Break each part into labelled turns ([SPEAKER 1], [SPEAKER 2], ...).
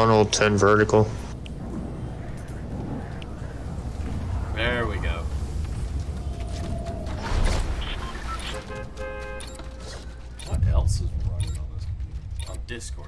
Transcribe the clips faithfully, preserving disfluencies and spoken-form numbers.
[SPEAKER 1] horizontal, ten vertical.
[SPEAKER 2] There we go. What else is running on this? On Discord.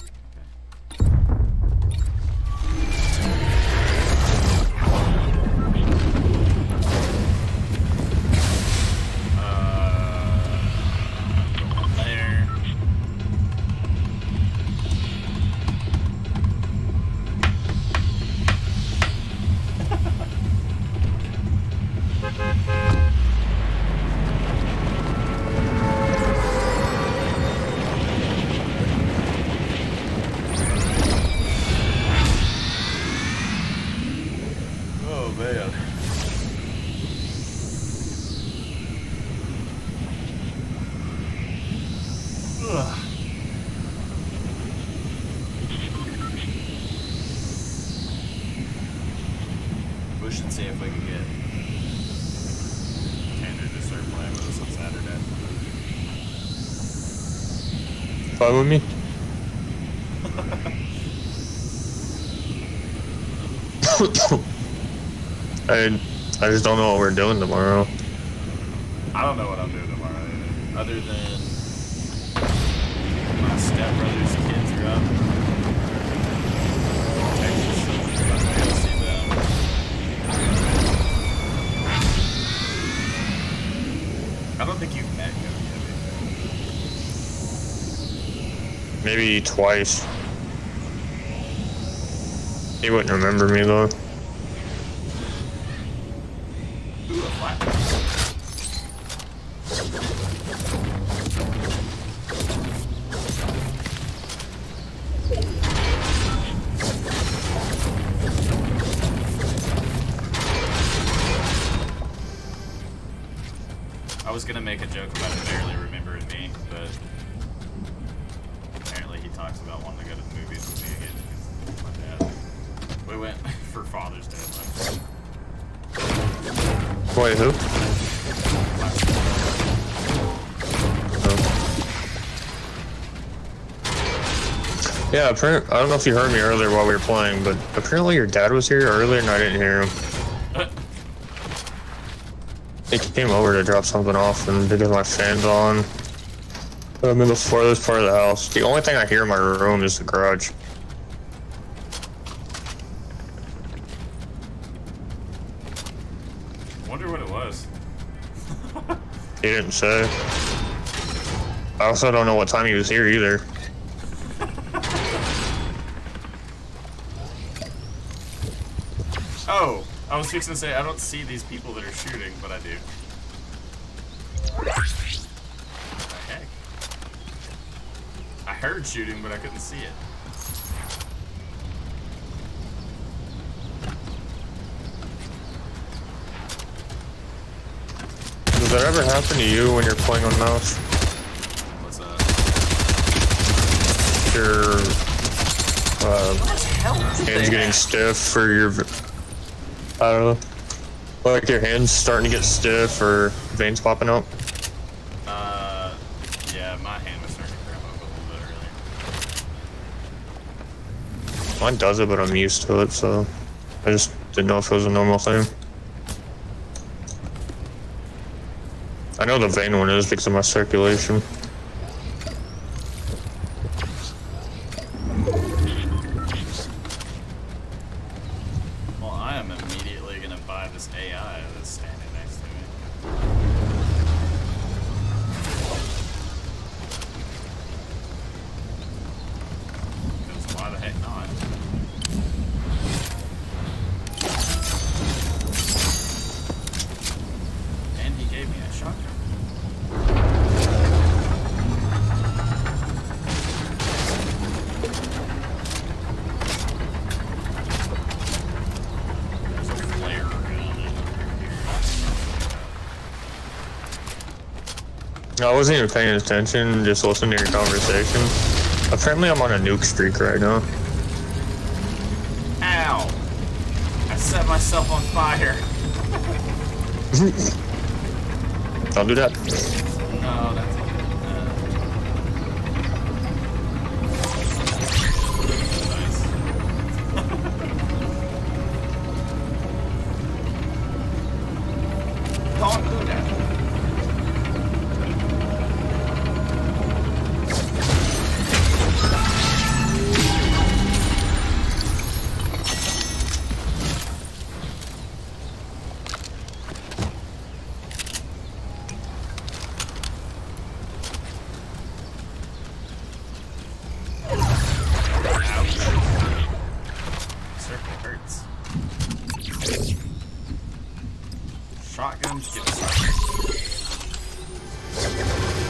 [SPEAKER 2] We should see if we can get Tanner to start playing with us on Saturday.
[SPEAKER 1] Fine with me. I I just don't know what we're doing tomorrow.
[SPEAKER 2] I don't know what I'm doing tomorrow either. Other than my stepbrother's kids are up. Texas, so I'm gonna go see them. I don't think you've met Cody yet.
[SPEAKER 1] Maybe twice. He wouldn't remember me though.
[SPEAKER 2] Ooh, a flat. I was gonna make a joke about him barely remembering me, but apparently he talks about wanting to go to the movies with me again because my dad. We went for Father's Day last week.
[SPEAKER 1] Wait, who? Oh. Yeah, apparently, I don't know if you heard me earlier while we were playing, but apparently your dad was here earlier and I didn't hear him. He came over to drop something off and to get my fans on. I'm in the farthest part of the house. The only thing I hear in my room is the garage.
[SPEAKER 2] I wonder what it was.
[SPEAKER 1] He didn't say. I also don't know what time he was here either.
[SPEAKER 2] Oh, I was fixing to say, I don't see these people that are shooting, but I do. What the heck? I heard shooting, but I couldn't see it.
[SPEAKER 1] Does that ever happen to you when you're playing on mouse?
[SPEAKER 2] What's up?
[SPEAKER 1] Your uh, hands getting
[SPEAKER 2] that?
[SPEAKER 1] stiff for your... I don't know. Like your hands starting to get stiff or veins popping out?
[SPEAKER 2] Uh, yeah, my hand was starting to cramp up a little bit earlier.
[SPEAKER 1] Mine does it, but I'm used to it, so I just didn't know if it was a normal thing. I know the vein one is because of my circulation.
[SPEAKER 2] Well, I am immediately gonna buy this A I that's standing next to me. Because why the heck not? And he gave me a shotgun. There's a flare around it.
[SPEAKER 1] I wasn't even paying attention, just listening to your conversation. Apparently I'm on a nuke streak right now.
[SPEAKER 2] Ow! I set myself on fire.
[SPEAKER 1] Don't do that.
[SPEAKER 2] No, that's it. Uh, nice.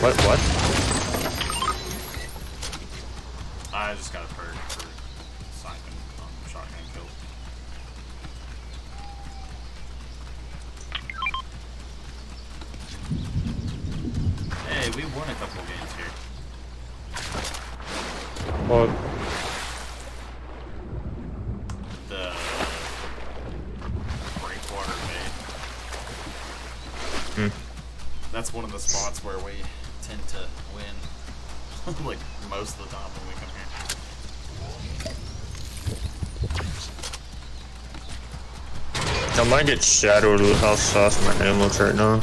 [SPEAKER 1] What? What?
[SPEAKER 2] I just got a perk for Simon on shotgun kill. Hey, we won a couple of games here.
[SPEAKER 1] What?
[SPEAKER 2] The Breakwater Bay.
[SPEAKER 1] Hmm.
[SPEAKER 2] That's one of the spots where we tend to win, like most of the time when we come here.
[SPEAKER 1] I might get shadowed with how sauce my name looks right now.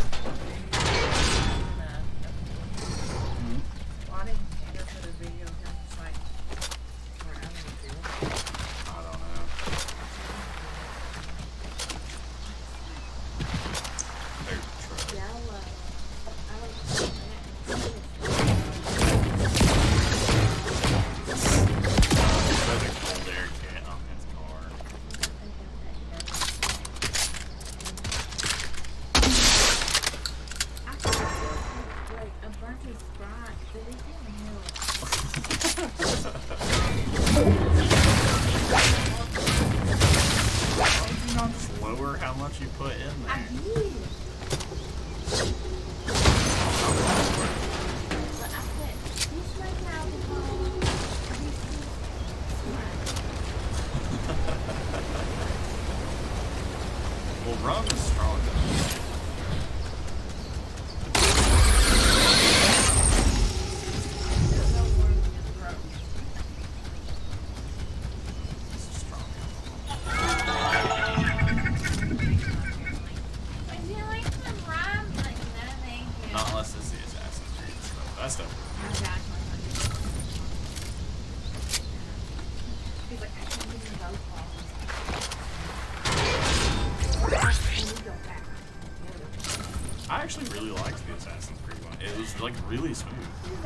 [SPEAKER 2] I actually really liked the Assassin's Creed one. It was like really smooth.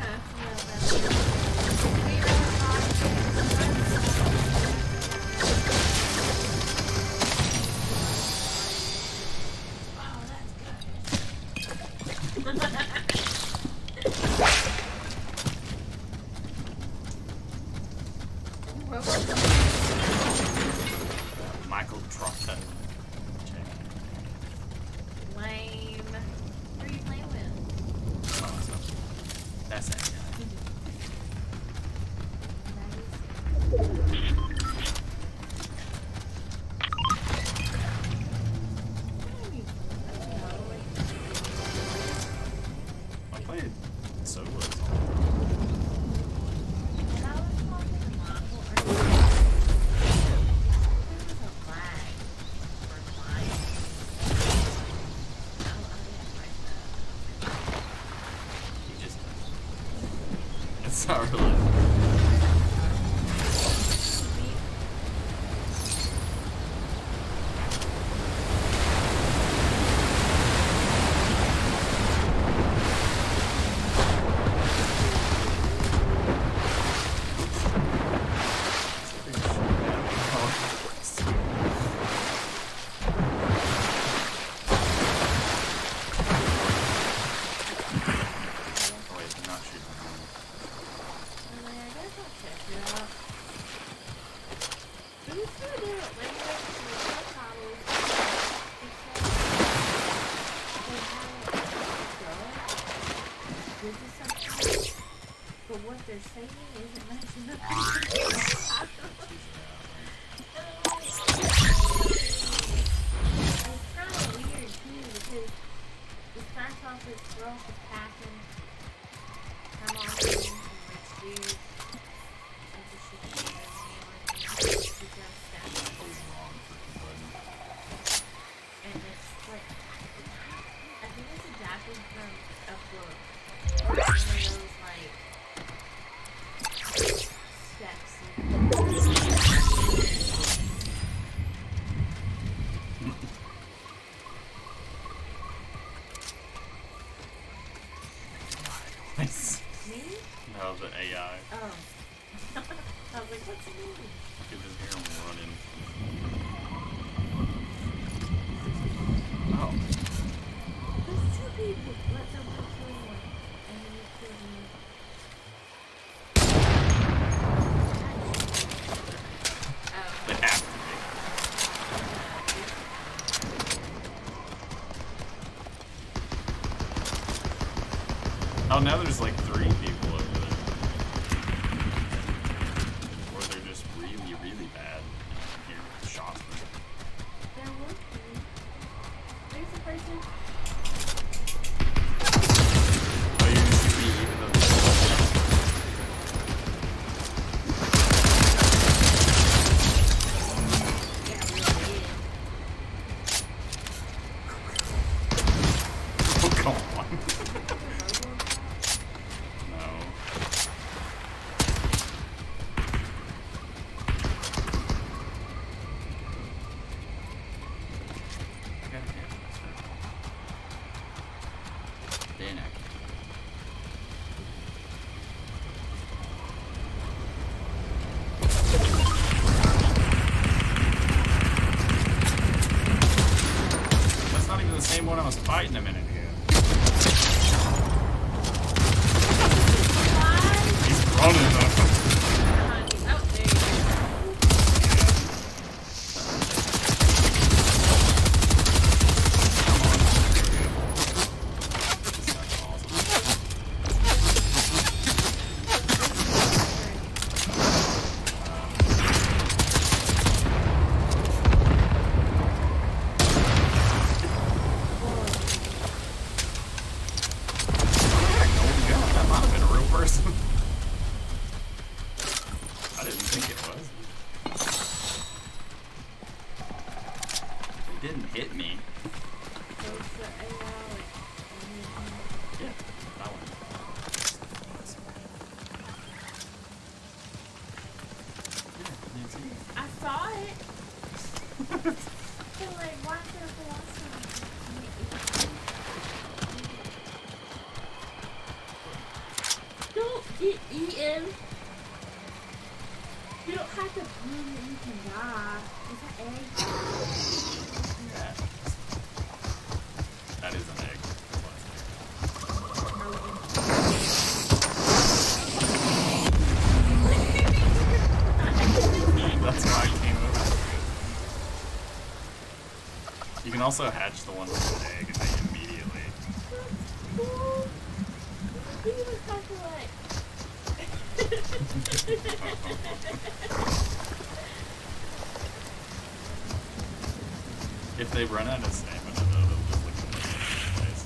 [SPEAKER 2] Michael Trofton.
[SPEAKER 3] Lame. Who are you playing with?
[SPEAKER 2] Oh, that's that guy. I played solos. It's not really.
[SPEAKER 3] But what they're saying isn't matching up. It's kind of weird too because it starts off with girl is packing, come on in, and let's do and just shoot the video and she just stands up. And it's like I think it's adapted from a book. One of those like steps
[SPEAKER 2] Oh, now there's like three people over there. Or they're just really, really bad. And here, shots.
[SPEAKER 3] There were three. There's a person.
[SPEAKER 2] Oh, you're gonna shoot me even though there's one I was fighting a minute ago. He's running though.
[SPEAKER 3] Oh, there you go.
[SPEAKER 2] Also hatch the one with the egg and they immediately. If they run out of stamina, though, they'll just look at the face.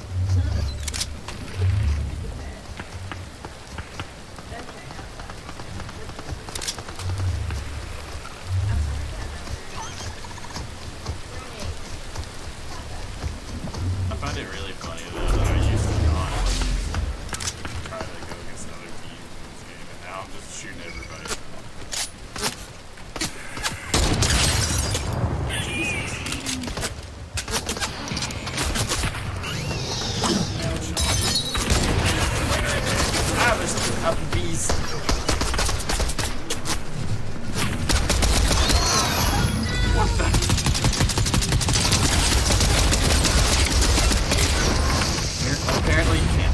[SPEAKER 2] I find it really funny though that I used to not try to go against other teams in this game, and now I'm just shooting everybody. Jesus. Ah, there's something up in bees. What the? Apparently you can't.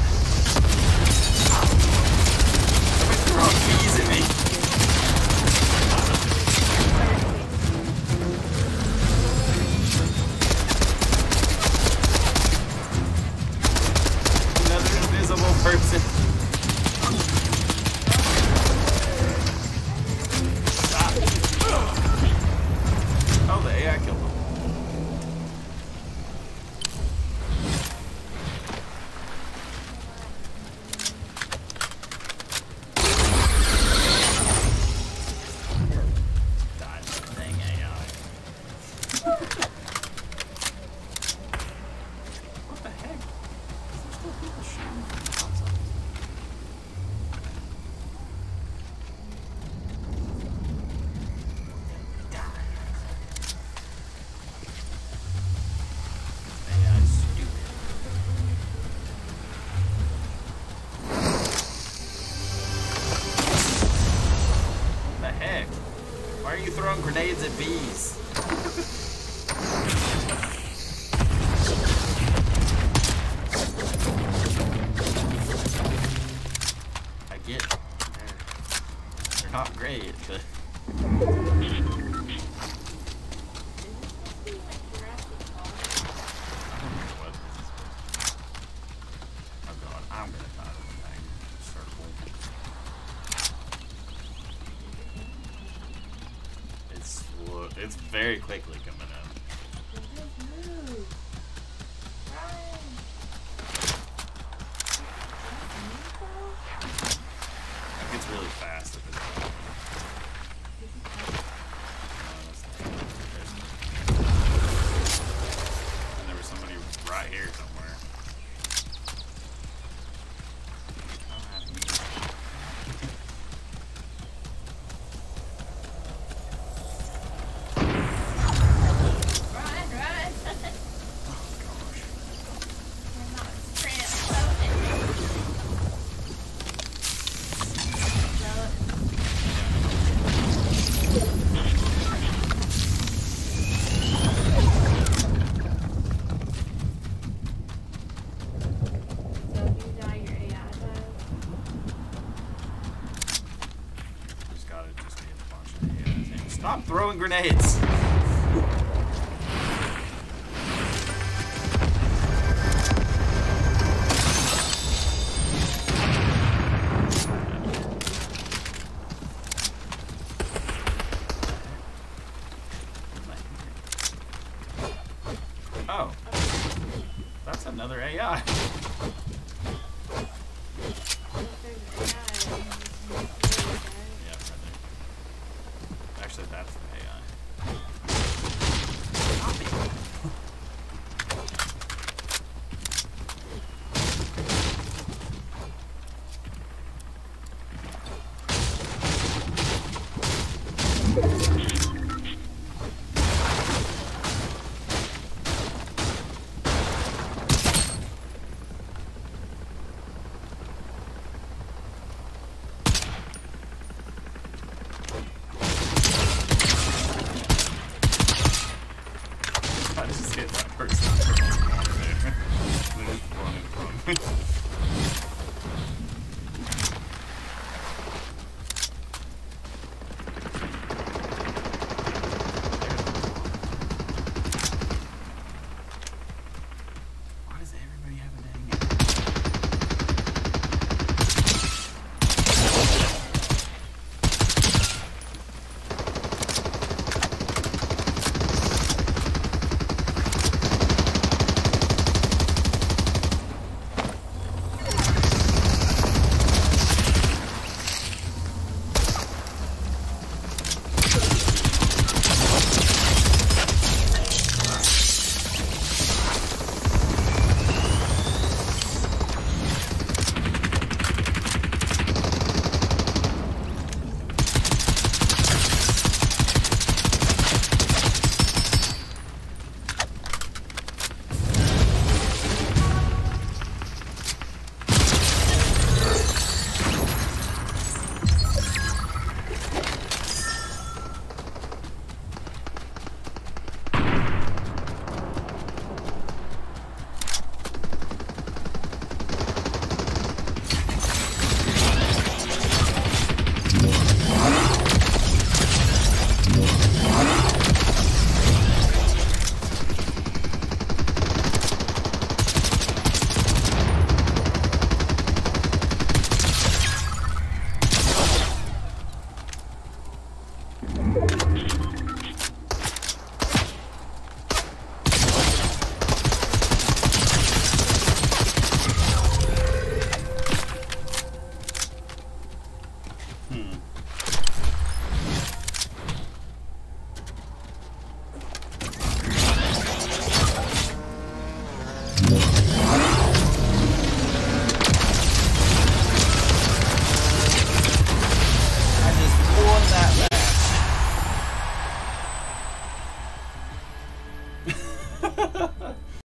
[SPEAKER 2] Somebody's throwing bees at me. Another invisible person. Stop. Oh, the A I killed him. Grenades at bees. I get it. They're, they're not great, but oh god, I'm gonna die. So it's very quickly coming in.
[SPEAKER 3] Just move. Run.
[SPEAKER 2] It gets really fast if it's coming. And there was somebody right here somewhere. Stop throwing grenades! Oh. That's another A I. That's the A I. I just hit that person. Why does everybody have a dang it? I just won that match.